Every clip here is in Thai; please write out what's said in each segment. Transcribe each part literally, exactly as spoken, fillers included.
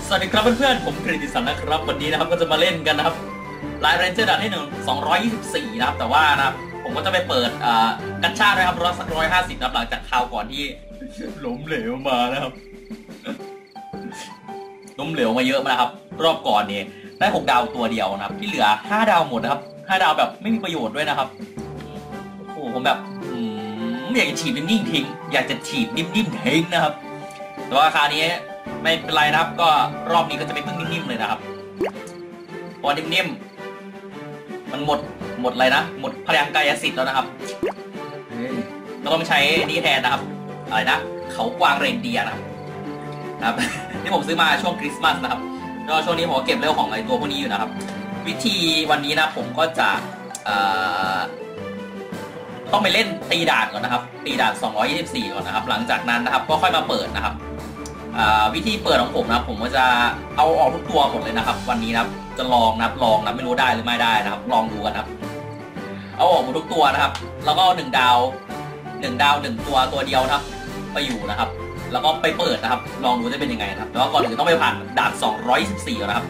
สวัสดีครับเพื่อนๆผมกฤติสันนะครับวันนี้นะครับก็จะมาเล่นกันนะครับไลฟ์เรนเจอร์ด่านที่หนึ่งสองร้อยยี่สิบสี่นะครับแต่ว่านะครับผมก็จะไปเปิดอ่ากัญชาด้วยครับร้อยสักร้อยห้าสิบนะครับหลังจากคราวก่อนที่ล้มเหลวมานะครับล้มเหลวมาเยอะมากครับรอบก่อนนี่ได้หกดาวตัวเดียวนะครับที่เหลือห้าดาวหมดนะครับห้าดาวแบบไม่มีประโยชน์ด้วยนะครับโอ้โหผมแบบอยากจะฉีดนิ่งๆทิ้งอยากจะฉีดนิ่มๆทิ้งนะครับแต่ว่าคราวนี้ไม่เป็นไรนะครับก็รอบนี้ก็จะไม่พึ่งนิ่มๆเลยนะครับพอนิ่มๆมันหมดหมดอะไรนะหมดพลังกายสิทธิ์แล้วนะครับเราต้องใช้นี่แทนนะครับอะไรนะเขากวางเรนเดียร์นะครับนะครับที่ผมซื้อมาช่วงคริสต์มาสนะครับแล้วช่วงนี้ผมเก็บเรื่องของไอ้ตัวพวกนี้อยู่นะครับวิธีวันนี้นะผมก็จะต้องไปเล่นตีด่านก่อนนะครับตีด่านสองร้อยยี่สิบสี่ก่อนนะครับหลังจากนั้นนะครับก็ค่อยมาเปิดนะครับวิธีเปิดของผมนะผมก็จะเอาออกทุกตัวหมดเลยนะครับวันนี้นะครับจะลองนับลองนะไม่รู้ได้หรือไม่ได้นะครับลองดูกันนะครับเอาออกหมดทุกตัวนะครับแล้วก็หนึ่งดาวหนึ่งดาวหนึ่งตัวตัวเดียวนะครับไปอยู่นะครับแล้วก็ไปเปิดนะครับลองดูจะเป็นยังไงนะครับแต่ว่าก่อนอื่นต้องไปผ่านด่านสองร้อยยี่สิบสี่ก่อนนะครับ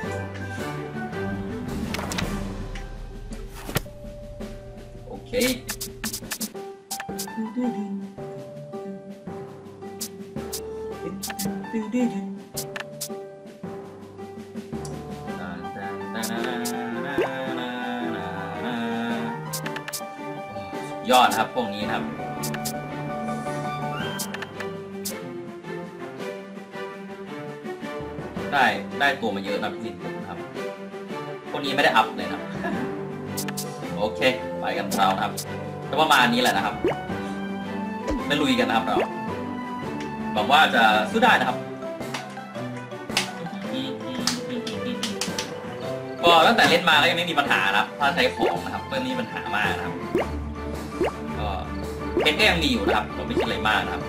โอเคยอดครับพวกนี้นะครับได้ได้ตัวมาเยอะนะพี่ผมนะครับพวกนี้ไม่ได้อัพเลยนะโอเคไปกันเราครับก็ประมาณนี้แหละนะครับไปลุยกันนะครับเราหวังว่าจะสู้ได้นะครับก็ตั้งแต่เล่นมาก็ยังไม่มีปัญหานะครับถ้าใช้ของนะครับก็ไม่มีปัญหามากนะครับก็เพชรก็ยังมีอยู่นะครับเราไม่คิดอะไรมากนะครับ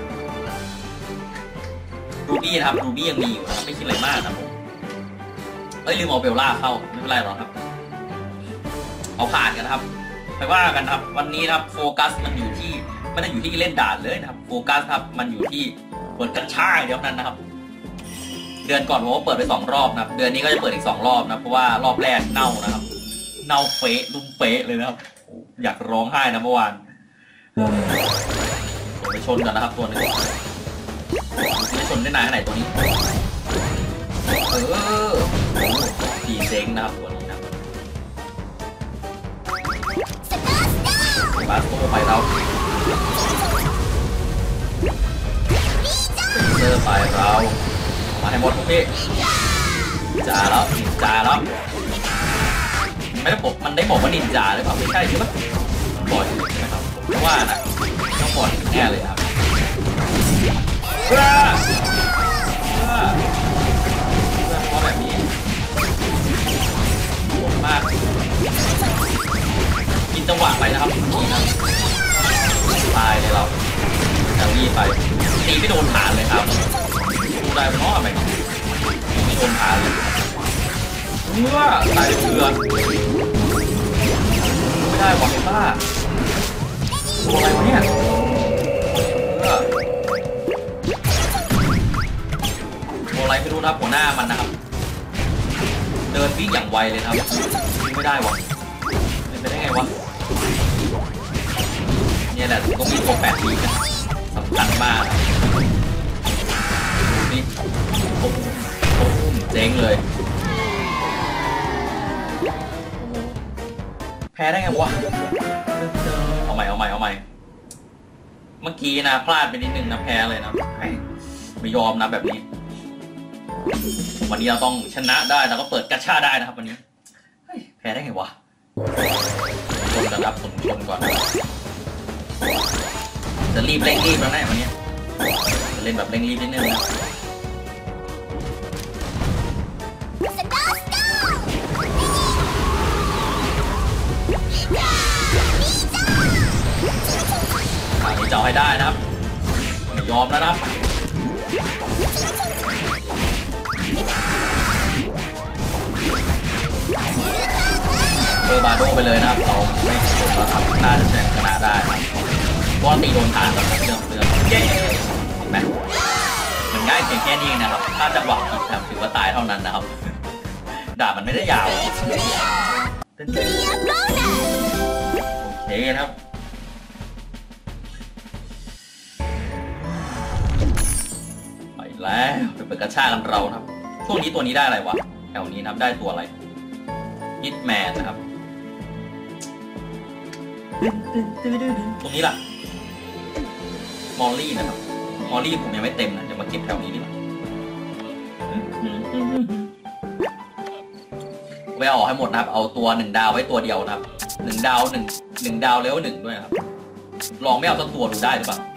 รูบี้นะครับรูบี้ยังมีอยู่นะครับไม่คิดอะไรมากนะผมเอ้ยลืมเอาเบลล่าเข้าไม่เป็นไรหรอกครับเอาผ่านกันนะครับไปว่ากันครับวันนี้นะครับโฟกัสมันอยู่ที่ไม่ได้อยู่ที่เล่นด่านเลยนะครับโฟกัสครับมันอยู่ที่เปิดกัญชาเดียวนั้นนะครับเดือนก่อนผมก็เปิดไปสองรอบนะครับเดือนนี้ก็จะเปิดอีกสองรอบนะเพราะว่ารอบแรกเน่านะครับเน่าเป๊ะลุ่มเป๊ะเลยนะครับอยากร้องไห้นะเมื่อวานไปชนกันนะครับตัวนึงไปชนได้นานขนาดไหนตัวนี้เออดีเซ็งนะครับตัวนี้นะบาสโต้ไปเราเซอร์ไปเรามาให้หมดพวกพี่จ่าแล้วนินจาแล้วไม่ได้บอกมันได้บอกว่านินจาหรือเปล่าไม่ใช่ใช่ไหมบอดใช่ไหมครับผมว่านะต้องบอดแน่เลยครับเพื่อเพื่อเพื่อเพราะแบบนี้โหดมากกินจังหวะไปนะครับนี่นะตายเลยเราจะรีบไปตีไม่โดนฐานเลยครับดูได้เป็นน้อไปไม่โดนฐานเลยเมื่อตายเถื่อนไม่ได้บอกเลยว่าตัวอะไรวะเนี่ยเมื่อตัวอะไรไม่รู้นะหัวหน้ามันนะครับเดินวิ่งอย่างไวเลยครับไม่ได้วะเป็นไปได้ไงวะเนี่ยแหละต้องมีตัวแปดปีกันสำคัญมากนี่โอ้โหเจ๊งเลยแพ้ได้ไงวะเอาใหม่เอาใหม่เอาใหม่เมื่อกี้นะพลาดไปนิดนึงนะแพ้เลยนะไม่ยอมนะแบบนี้วันนี้เราต้องชนะได้แล้วก็เปิดกัญชาได้นะครับวันนี้แพ้ได้ไงวะชนกันครับผมชนก่อนจะรีบเร่งรีบแล้วแน่วันนี้จะเล่นแบบเร่งรีบนิดนึงนะอันนี้จะเอาให้ได้นะครับไม่ยอมแล้วนะครับเบอร์บาโดไปเลยนะครับเราไม่ชนแล้วครับน่าจะชนะได้เพราะตีโดนฐานแบบเรื่องเรื่องเย้เห็นไหมมันง่ายเพียงแค่นี้นะครับถ้าจังหวะผิดครับถือว่าตายนั้นนะครับดาบมันไม่ได้ยาวโอเคครับไปแล้วไปเปิดกระชากกันเราครับช่วงนี้ตัวนี้ได้อะไรวะแถวนี้นะครับได้ตัวอะไรฮิตแมนนะครับตรงนี้ล่ะมอลลี่นะครับมอลลี่ผมยังไม่เต็มนะจะมาเก็บแถวนี้ดีกว่าไปเอาออกให้หมดนะครับเอาตัวหนึ่งดาวไว้ตัวเดียวนะครับหนึ่งดาวหนึ่งหนึ่งดาวเลเวลหนึ่งด้วยนะครับลองไม่เอาสักตัวดูได้หรือเปล่า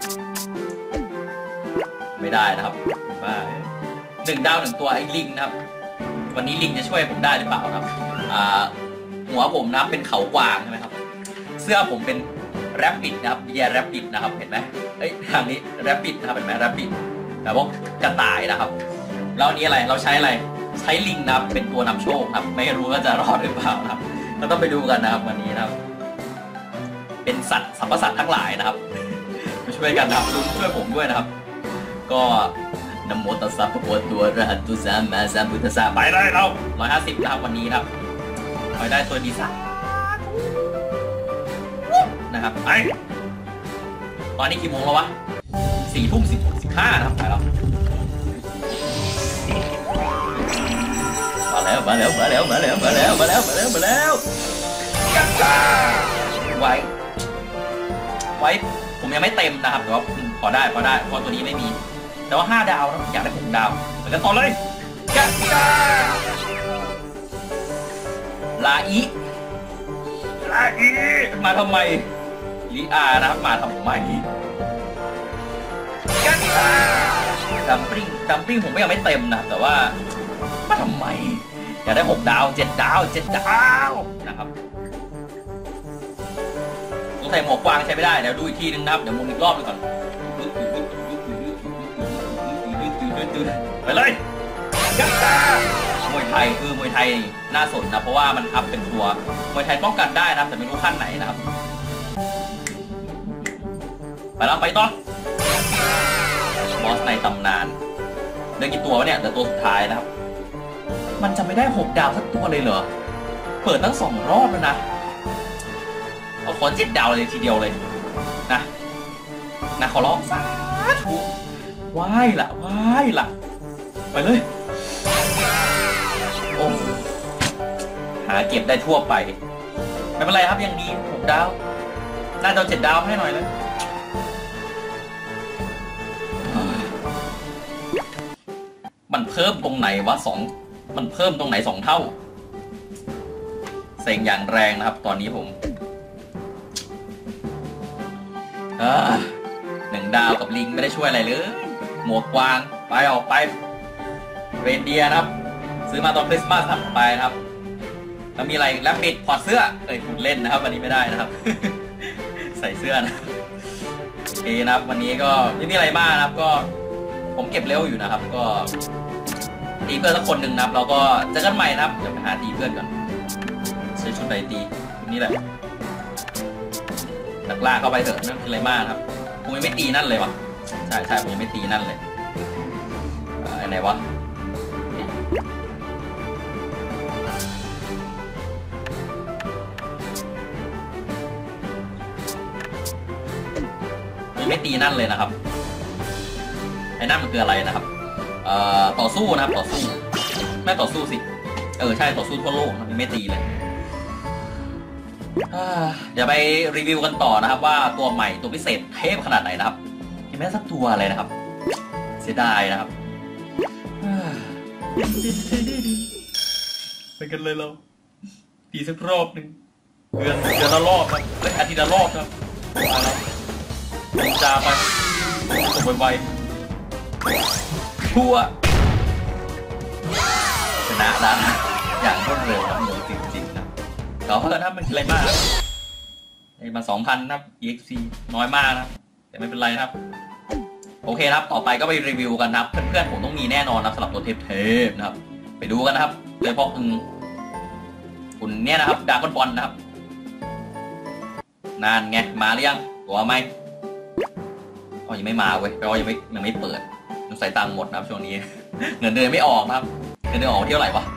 ไม่ได้นะครับบ้าหนึ่งดาวหนึ่งตัวไอ้ลิงนะครับวันนี้ลิงจะช่วยผมได้หรือเปล่าครับอ่าหัวผมนะเป็นเขากวางใช่ไหมครับเสื้อผมเป็นแรปปิดนะครับแย่แรปปิดนะครับเห็นไหมเอ้ยทางนี้แรปปิดนะครับเห็นไหมแรปปิดแต่พวกกระต่ายนะครับแล้วอันนี้อะไรเราใช้อะไรใช้ลิงนะครับเป็นตัวนำโชคครับไม่รู้ว่าจะรอดหรือเปล่านะครับเราต้องไปดูกันนะครับวันนี้นะครับเป็นสัตว์สัมปสัตว์ทั้งหลายนะครับมาช่วยกันนะครับลุ้นช่วยผมด้วยนะครับก็นโมตัสสะภะคะวะโตอะระหะโตสัมมาสัมพุทธัสสะไปได้เราร้อยห้าสิบนะครับวันนี้ครับไปได้ตัวดีสักนะครับไอตอนนี้กี่โมงแล้ววะสี่ทุ่มสิบสิบห้านะครับไปแล้วมาแล้วมาแล้วมาแล้วมาแล้วมาแล้วมาแล้วมาแล้วมาแล้วกัดจ้าไว้ไว้ผมยังไม่เต็มนะครับแต่ว่าพอได้พอได้เพราะตัวนี้ไม่มีแต่ว่าห้าดาวนะอยากได้หกดาวไปกันต่อเลยกัดจ้าลาอีลาอีมาทำไมลีอานะครับมาทำไมกันดัมปริ้งดัมปริ้งผมก็ยังไม่เต็มนะแต่ว่ามาทำไมอยากได้หกดาวเจ็ดดาวเจ็ดดาวนะครับสงสัยหมวกกวางใช้ไม่ได้เดี๋ยวดูอีกทีนึงนะครับเดี๋ยวมุนอีกรอบนึงก่อนไปเลยกันมวยไทยคือมวยไทยน่าสนนะเพราะว่ามันอัพเป็นตัวมวยไทยป้องกันได้นะแต่ไม่รู้ขั้นไหนนะครับไปแล้วไปต่อบอสในตำนานเดือกี่ตัวเนี่ยแต่ตัวสุดท้ายนะครับมันจะไม่ได้หกดาวสักตัวเลยเหรอเปิดตั้งสองรอบแล้วนะเอาคอนเจ็ดดาวเลยทีเดียวเลยนะนะขอร้องสาธุว้ายละว้ายละไปเลยโอ้หาเก็บได้ทั่วไปไม่เป็นไรครับยังดีหกดาวน่าจะเจ็ดดาวให้หน่อยเลยมันเพิ่มตรงไหนวะสองมันเพิ่มตรงไหนสองเท่าเซ็งอย่างแรงนะครับตอนนี้ผมหนึ่งดาวกับลิงไม่ได้ช่วยอะไรเลยหมวกกวางไปออกไปเรนเดียนะครับซื้อมาตอนคริสต์มาสครับไปนะครับแล้วมีอะไรแล้วปิดพอดเสื้อเอ้ยคุณเล่นนะครับวันนี้ไม่ได้นะครับ ใส่เสื้อนะโอเคนะครับวันนี้ก็ไม่มีอะไรมากนะครับก็ผมเก็บเร็วอยู่นะครับก็ตีเพื่อนสักคนหนึ่งนะครับเราก็เจอกันใหม่นะครับเดี๋ยวไปหาตีเพื่อนก่อนใช้ชุดไหนตีนี่แหละหลักล่าเข้าไปเถอะนั่นคืออะไรมากครับผมยังไม่ตีนั่นเลยวะใช่ใช่ผมยังไม่ตีนั่นเลยไหนวะยังไม่ตีนั่นเลยนะครับไอ้นั่นมันคืออะไรนะครับเอ่อต่อสู้นะครับต่อสู้ไม่ต่อสู้สิเออใช่ต่อสู้ทั่วโลกนะไม่ตีเลยเดี๋ยวไปรีวิวกันต่อนะครับว่าตัวใหม่ตัวพิเศษเทพขนาดไหนนะครับยังไม่ได้สักตัวเลยนะครับเสียดายนะครับไปกันเลยเราตีสักรอบหนึ่งเดือนเดือนละรอบครับเฮ้ยอาทิตย์ละรอบครับมาแล้วนินจาไปส่งไวๆทั่วชนะแล้วอย่างรวดเร็วครับเหนือจริงๆนะก็เพราะถ้ามันอะไรมากไอ้มาสองพันนะครับ อี เอ็กซ์ ซี น้อยมากนะแต่ไม่เป็นไรนะครับโอเคครับต่อไปก็ไปรีวิวกันนะครับเพื่อนๆผมต้องมีแน่นอนนะสำหรับตัวเทพๆนะครับไปดูกันนะครับโดยเฉพาะคุณเนี่ยนะครับดราก้อนบอลนะครับนานไงมาหรือยังตัวไหมอ๋อยังไม่มาเว้ยแปลว่ายังไม่ยังไม่เปิดต้องใส่ตังค์หมดนะครับช่วงนี้เงินเดือนไม่ออกนะครับเงินเดือนออกเที่ยวไหร่วะ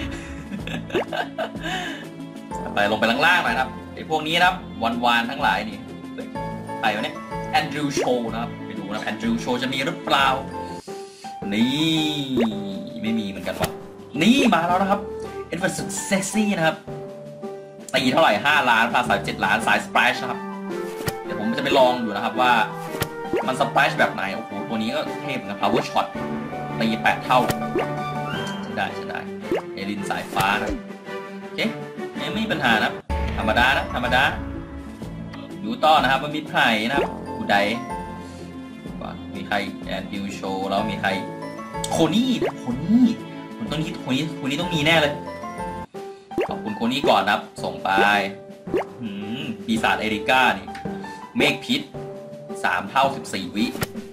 ไปลงไปล่างๆหน่อยครับไอ้พวกนี้นะครับวันวานทั้งหลายนี่ไปวะเนี่ยแอนดรูว์โชว์นะครับไปดูนะแอนดรูว์โชว์จะมีหรือเปล่านี่ไม่มีเหมือนกันวะนี่มาแล้วนะครับเอ็ดเวิร์ดสุดเซ็กซี่นะครับตีเท่าไหร่ห้าล้านพาสายเจ็ดล้านสายสเปรชนะครับเดี๋ยวผมจะไปลองอยู่นะครับว่ามันสเปรชแบบไหนโอ้โหตัวนี้ก็เทพนะ power shot ตีแปดเท่าใช่ได้ใช่ได้เอลินสายฟ้านะโอเคไม่มีปัญหานะธรรมดานะธรรมดาดูต่อนะครับว่ามีใครนะครับกูไดมีใครแอนดิวโชว์แล้วมีใครโคนี่โคนี่คนต้องนี้คนนี้คนนี้ต้องมีแน่เลยขอบคุณโคนี่ก่อนนะครับส่งไปปีศาจเอริก้านี่เมฆพิษสามเท่าสิบสี่วิ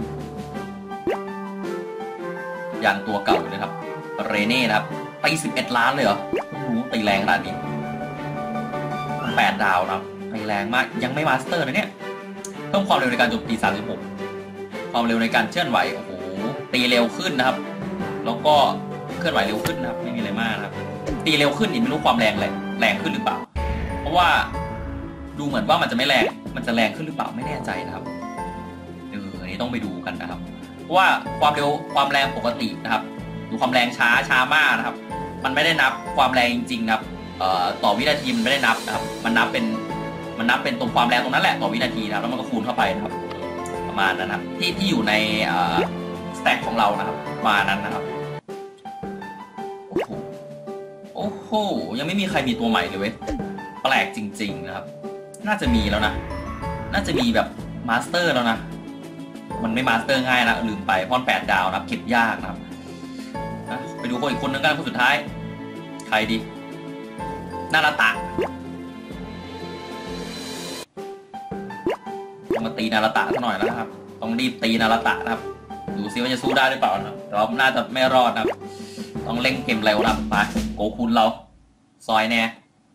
ยังตัวเก่าเลยครับเรเน่นะครับตีสิบเอ็ดล้านเลยเหรอโอ้โหตีแรงขนาดนี้แปดดาวนะตีแรงมากยังไม่มาสเตอร์นะเนี่ยเพิ่มความเร็วในการโจมตีสามสิบหกความเร็วในการเคลื่อนไหวโอ้โหตีเร็วขึ้นนะครับแล้วก็เคลื่อนไหวเร็วขึ้นนะครับไม่มีอะไรมากนะครับตีเร็วขึ้นนี่ไม่รู้ความแรงแรงแรงขึ้นหรือเปล่าเพราะว่าดูเหมือนว่ามันจะไม่แรงมันจะแรงขึ้นหรือเปล่าไม่แน่ใจนะครับเอออันนี้ต้องไปดูกันนะครับเพราะว่าความเร็วความแรงปกตินะครับดูความแรงช้าช้ามากนะครับมันไม่ได้นับความแรงจริงๆนะครับเอ่อต่อวินาทีมันไม่ได้นับนะครับมันนับเป็นมันนับเป็นตรงความแรงตรงนั้นแหละต่อวินาทีนะครับแล้วมันก็คูณเข้าไปนะครับประมาณนั้นนะครับที่ที่อยู่ในสแต็กของเรานะครับประมาณนั้นนะครับโอ้โหโอ้โหยังไม่มีใครมีตัวใหม่เลยเว้ยแปลกจริงๆนะครับน่าจะมีแล้วนะน่าจะมีแบบมาสเตอร์แล้วนะมันไม่มาสเตอร์ง่ายนะลืมไปเพราะแปดดาวนะครับเก็บยากนะครับไปดูคนอีกคนนึงกันคนสุดท้ายใครดีนาราตะต้องมาตีนาราตะซะหน่อยแล้วครับต้องรีบตีนาราตะนะครับดูซิว่าจะสู้ได้หรือเปล่านะครับแต่ว่าน่าจะไม่รอดนะครับต้องเล่นเกมเร็วนะครับไปโกคุนเราซอยแน่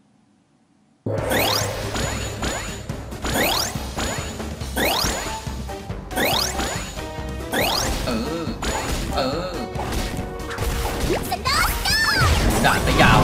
เออเออด่าจะยาว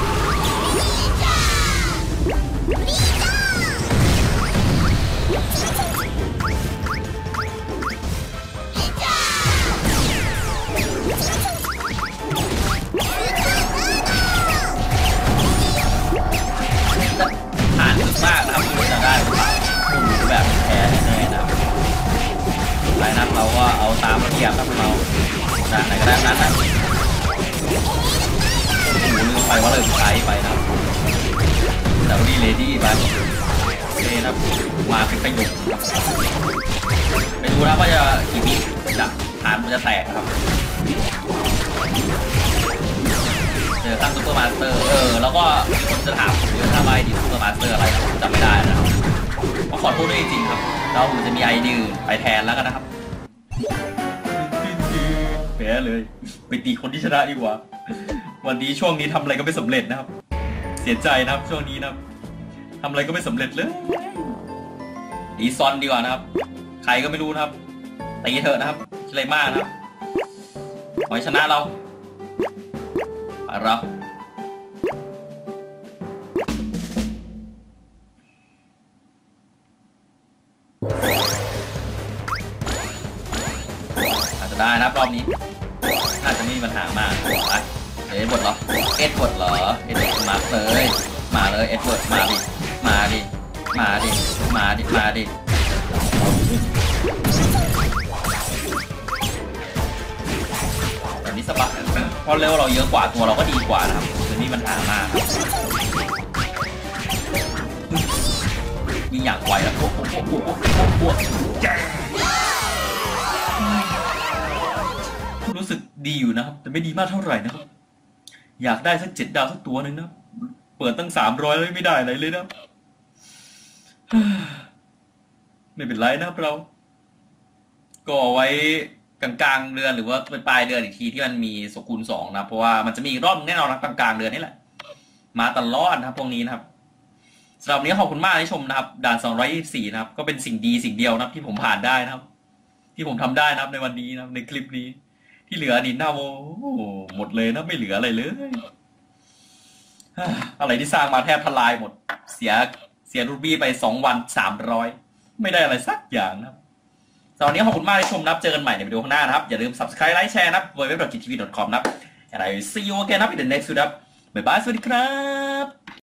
ผ่านสุดมากนะครับดูจะได้หมูแบบแพ้แน่ๆนะครับไรนัดเราก็เอาตามระเบียบครับเราด้านไหนก็ได้นั้นนะหมูลืมไปว่าเลยใช้ไปนะแต่วันนี้เลดี้ไปโอเคนะมาเป็นประโยชน์ไปดูนะว่าจะกี่วิจะฐานมันจะแตกครับเจอตั้งซุปเปอร์มาสเตอร์เออแล้วก็คนจะถามผมว่าทำไมดีซุปเปอร์มาสเตอร์อะไรจำไม่ได้นะก็ขอโทษด้วยจริงๆครับเราผมจะมีไอเดียไปแทนแล้วกันนะครับแพ้เลยไปตีคนที่ชนะดีกว่าวันนี้ช่วงนี้ทำอะไรก็ไม่สำเร็จนะครับเสียใจนะครับช่วงนี้นะครับทำอะไรก็ไม่สำเร็จเลยตีซอนดีกว่านะครับใครก็ไม่รู้นะครับตีเถอะนะครับอะไรมากนะครับขอให้ชนะเราเราอาจจะได้นะครับรอบนี้น่าจะไม่มีปัญหามากไปเอ็ดเวิร์ดเหรอเอ็ดเวิร์ดเหรอเอ็ดเวิร์ดมาเลยมาเลยเอ็ดเวิร์ดมาดิมาดิมาดิมาดิมาดิแบบนี้สบายเพราะเร็วเราเยอะกว่าตัวเราก็ดีกว่านะครับไม่มีปัญหามากยิงอย่างไวแล้วโอ้โหโอ้โหโอ้โหโอ้โหรู้สึกดีอยู่นะครับแต่ไม่ดีมากเท่าไหร่นะครับอยากได้สักเจ็ดดาวสักตัวหนึ่งนะเปิดตั้งสามร้อยแล้วไม่ได้อะไรเลยนะไม่เป็นไรนะครับเราก็ไว้กลางๆเดือนหรือว่าปลายเดือนอีกทีที่มันมีสกุลสองนะเพราะว่ามันจะมีรอบแน่นอนนะกลางๆเดือนนี่แหละมาตลอดนะครับพวกนี้นะครับสำหรับวันนี้ขอบคุณมากที่ชมนะครับด่านสองร้อยยี่สิบสี่นะครับก็เป็นสิ่งดีสิ่งเดียวนะครับที่ผมผ่านได้นะครับที่ผมทำได้นะครับในวันนี้นะครับในคลิปนี้ที่เหลือนี่เน่าหมดเลยนะไม่เหลืออะไรเลยอะไรที่สร้างมาแทบทลายหมดเสียเสียรูบี้ไปสองวันสามร้อยไม่ได้อะไรสักอย่างนะครับตอนนี้ขอบคุณมากที่ชมนะครับเจอกันใหม่ในวิดีโอข้างหน้านะครับอย่าลืม ซับสไครบ์ ไลค์ แชร์นะครับ ดับเบิลยู ดับเบิลยู ดับเบิลยู ดอท จี ที วี ดอท คอม นะครับ and I will see you again นะครับ in the next video บ๊ายบายสวัสดีครับ